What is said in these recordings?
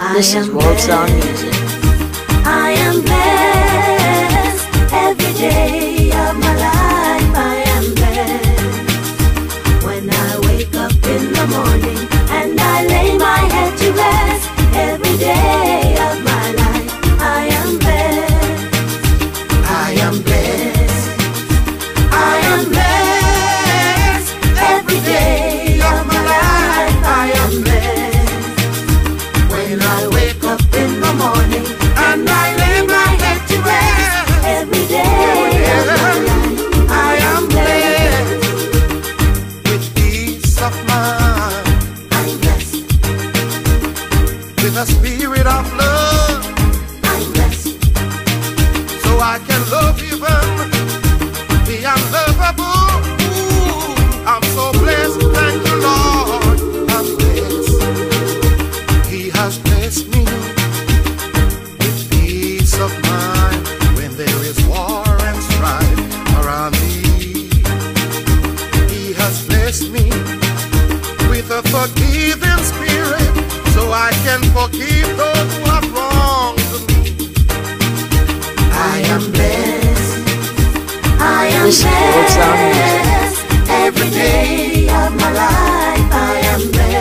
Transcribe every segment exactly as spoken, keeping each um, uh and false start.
This is World Sound Music. I am blessed every day of my life. I am blessed when I wake up in the morning and I lay my head to rest. Every day of my life, I am blessed. I am blessed. I am blessed every day of my life. I am blessed when I wake up in the morning and I lay my head to rest. Every day of my life, I am blessed with peace of mind. I'm blessed With a spirit of love, I'm blessed so I can love even the unlovable. Ooh, I'm so blessed, thank you, Lord. I'm blessed. He has blessed me with peace of mind when there is war and strife around me. He has blessed me with a forgiving spirit, so I can forgive those who have wronged me. I am blessed. I am This is World Sound Music. blessed every day of my life. I am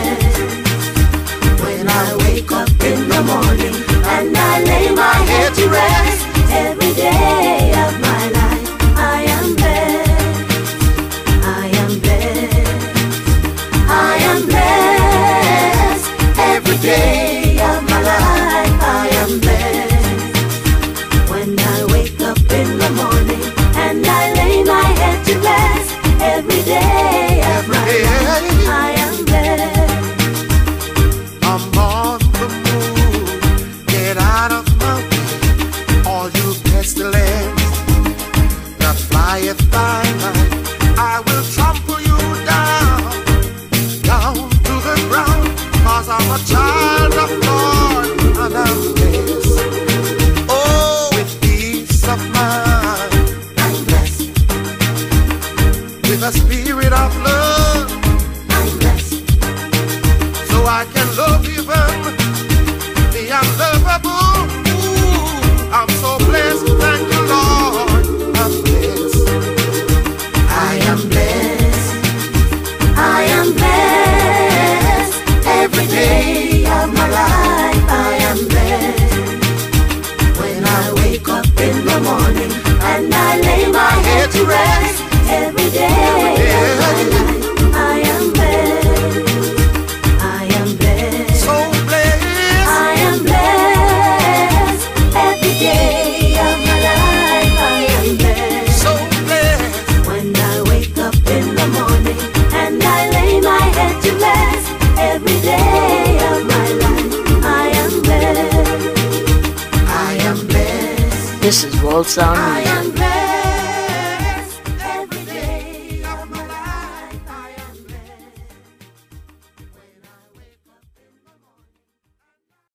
blessed when I wake up in the morning and I lay my head to rest. Every day of my life, I am blessed. I am blessed. I am blessed every day of my life. I am blessed when I wake up in the morning and I lay my head to rest. Every day of my life, I am blessed. I'm on the move, get out of my way, all you pestilence that flieth by night. I will trample you down, down to the ground, cause I'm a child of God and I'm blessed. Oh, with peace of mind, I'm blessed. with a spirit of love, I'm blessed. so I can love even the unlovable. Ooh, I'm so blessed, thank you, Lord. I'm blessed. I am blessed. I am blessed every day of my life. I am blessed when I wake up in the morning and I lay my head to rest. Every day of my life, I am blessed. I am blessed. So blessed. I am blessed every day of my life. I am blessed So blessed. when I wake up in the morning and I lay my head to rest. Every day of my life, I am blessed. I am blessed. This is World Sound I Music.